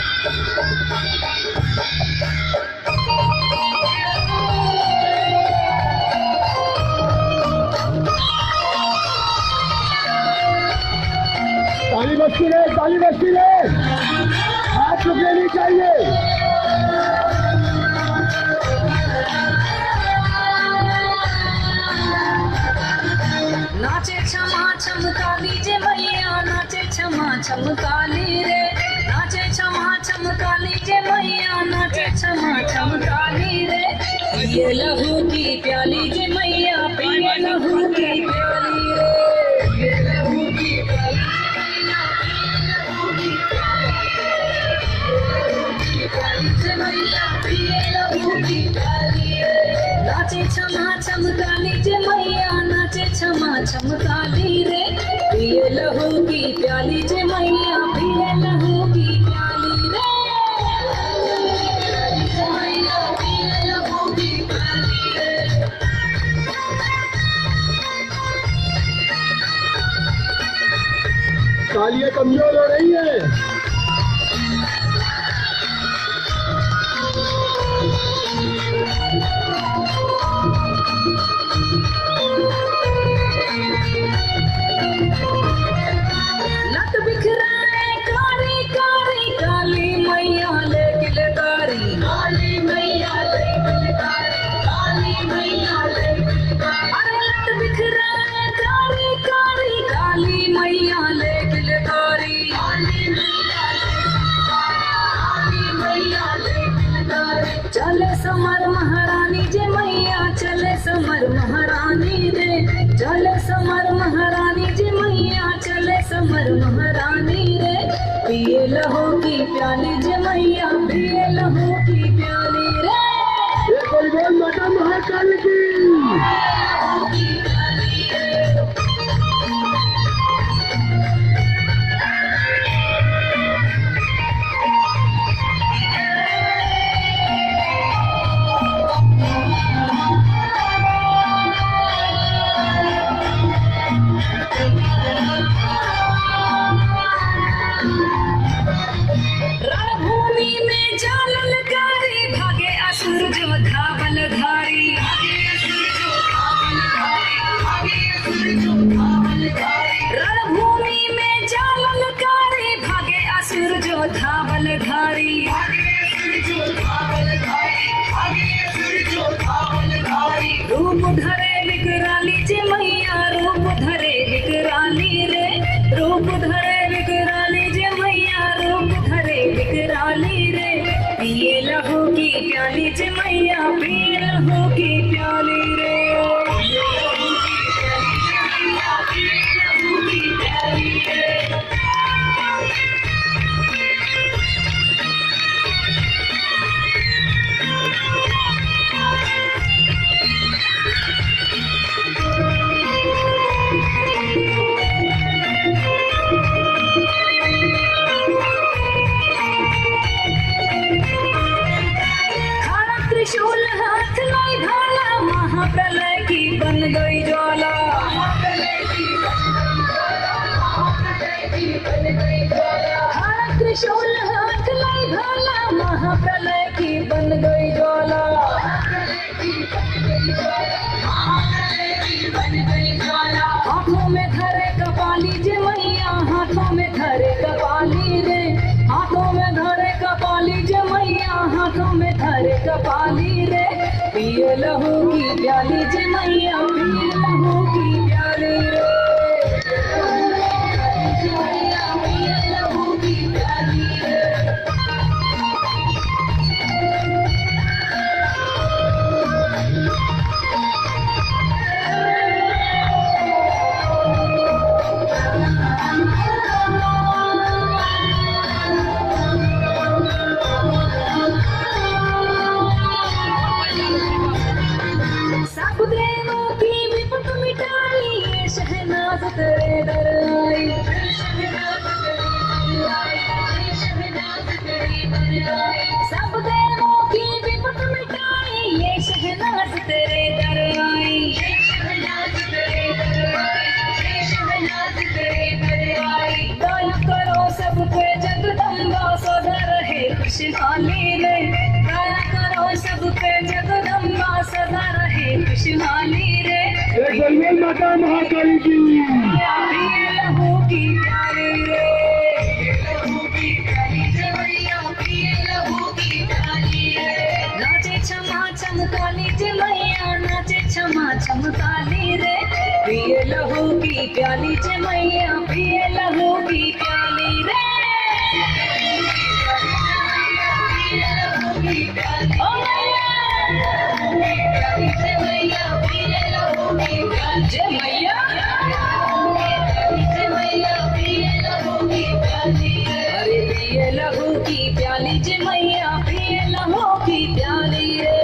ताली बजती रहे, हाथ रुकने नहीं चाहिए। नाचे क्षमा छम काली जे मैया, नाचे क्षमा छम काली रे, नाचे क्षमा छम काली जे मैया, नाचे क्षमा छम काली रे। पिए लहू की प्याली जे मैया, पिए लहू की प्याली रे, पिए लहू की प्याली जे मैया, पिए लहू की प्याली रे। नाचे क्षमा छम काली जे मैया, नाचे क्षमा छम काली रे, पिए लहू की प्याली जे मैया, पिए लहू की प्याली रे, जे मैया, पिए लहू की प्याली रे। तालियां कमजोर हो रही है। लट बिखराए कारी कारी काली मैया ले किलकारी, काली मैया ले किलकारी, काली मैया ले किलकारी। अरे लट बिखराए कारी कारी काली मैया ले किलकारी, काली मैया ले किलकारी, काली मैया ले किलकारी। चले समर महारानी जे मैया, चले समर महारानी रे, चले समर महारानी जे मैया, चले समर महारानी रे। पिए लहू की प्याली जे मैया, पिए लहू की प्याली रे, कोई बोल माता महाकाल की। रणभूमि में जालल कारी, भागे असुर जो धावल धारी, रणभूमि में जालल कारी, भागे असुर जो धावल धारी। रूप धरे विकराली जे मैया, रूप धरे विकराली रे, रूप धरे विकराली जे मैया, रूप धरे विकराली रे। पिए लहू की प्याली जे मैया, पिए लहू की प्याली रे, पिए लहू की प्याली जे मैया, पिए लहू की प्याली रे। त्रिशूल हाथ लाई भाला, महाप्रलय की बन गई ज्वाला, त्रिशूल हाथ लाई भाला, महाप्रलय की बन गई ज्वाला। हाथों में धरे कपाली जे मैया, हाथों में धरे कपाली रे, हाथों में धरे कपाली जे मैया, हाथों में धरे कपाली रे। पिए लहू की प्याली जे मैया, पिए लहू की प्याली रे, जे मैया, पिए लहू की प्याली रे। सब देवों की विपत मिटाई, ये शहनाज तेरे दर आई, सब देवों की विपत मिटाई, ये शहनाज तेरे दर आई, दया करो सब पे जगदम्बा, सदा रहे खुशहाली रे, दया करो सब पे जगदम्बा, सदा रहे खुशहाली रे। बोल माता महाकाली की, पिए लहू की प्याली रे, लहू की प्याली जय मैया, पिए लहू की प्याली रे। नाचे क्षमा छम काली जय मैया, नाचे क्षमा छम काली रे, पिए लहू की प्याली जय मैया, पिए लहू की प्याली रे। जय मैया, अरे पिए लहू की प्याली जय मैया, पिए लहू की प्याली रे।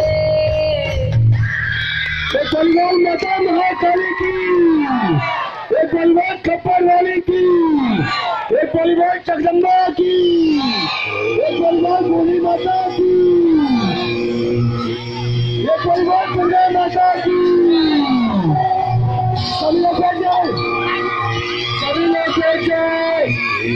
बलवान माता महाकाली की, एक बलवान खप्पर वाली की, एक बलवान जगदम्बा की, एक बलवान भोली माता की, एक बलवान दुर्गा माता की। सभी लोग बैठ जाए, सभी लोग बैठ जाए।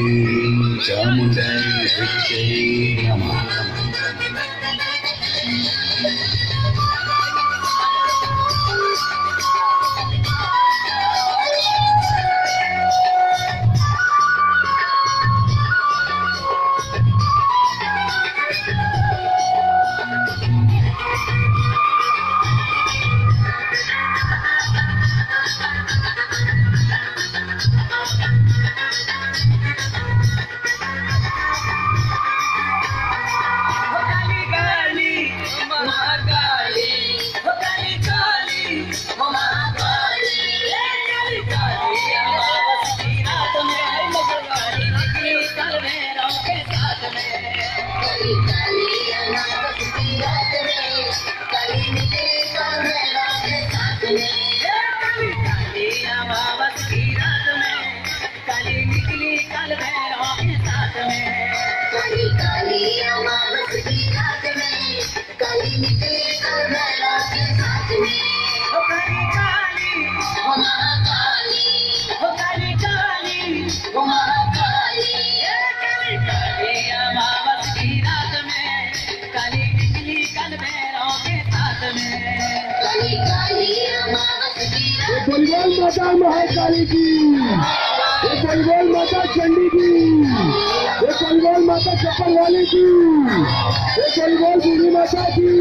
बलवान माता महाकाली की, एक बलवान माता चंडी की, एक बलवान माता चप्पल वाली की, एक बलवान बूढ़ी माता की।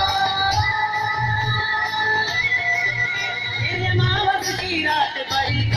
रात बड़ी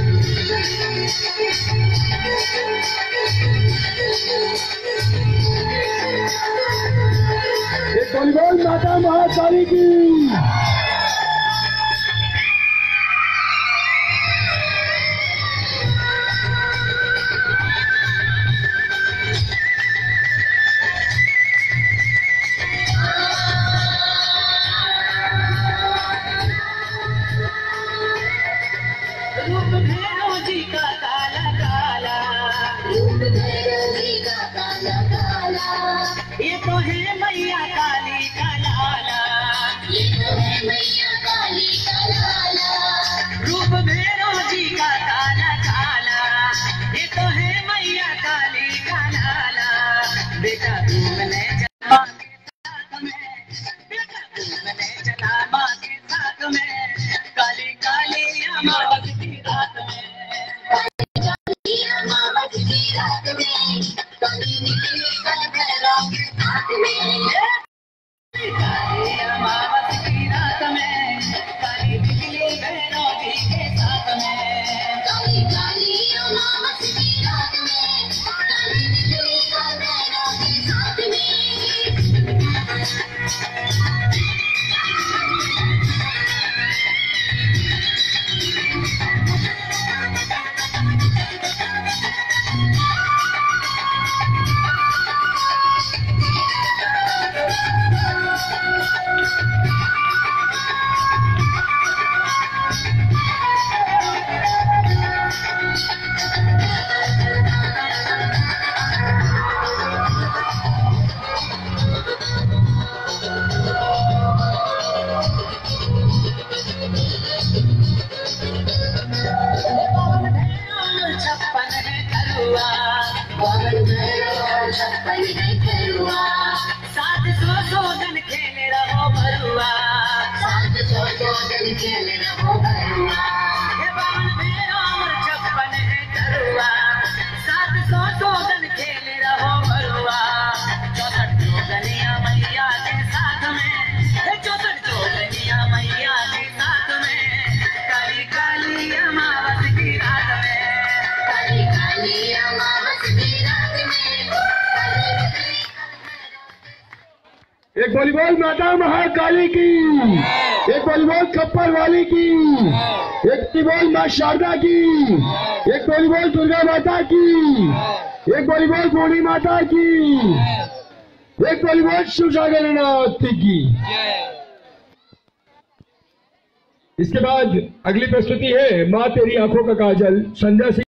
एक वॉलीबॉल माता महाकाली की। रूप भैरव जी का काला काला, रूप भैरव जी का काला काला, ये तो है मैया काली का लाला, ये तो है मैया काली का लाला। रूप भैरव जी का काला काला, ये तो है मैया काली का लाला। बेटा घूमने चला माँ के साथ में, बेटा घूमने चला माँ के साथ में, काली काली अमावस की रात में, काली अमावस की रात में, काली निकली कल भैरव के हाथ में, काली अमावस की रात में, काली निकली भैरव जी के साथ में, काली काली अमावस की रात में, काली निकली कल भैरव के साथ में। खेले रहो बरुआ, साथ खेले रहो बरुआ, ये बावन भैरव छप्पन है करुआ, 700 जोगन खेले रहो बरुआ, 64 जोगनिया मैया के साथ में, 64 जोगनिया मैया के साथ में, काली काली अमावस की रात में, काली काली अमावस की रात में। एक वॉलीबॉल माता महाकाली की, एक वॉलीबॉल खप्पर वाली की, एक वॉलीबॉल माँ शारदा की, एक वॉलीबॉल दुर्गा माता की, एक वॉलीबॉल गोणी माता की, एक वॉलीबॉल शिवसागर नाथ की। इसके बाद अगली प्रस्तुति है माँ तेरी आंखों का काजल, संध्या सिंह।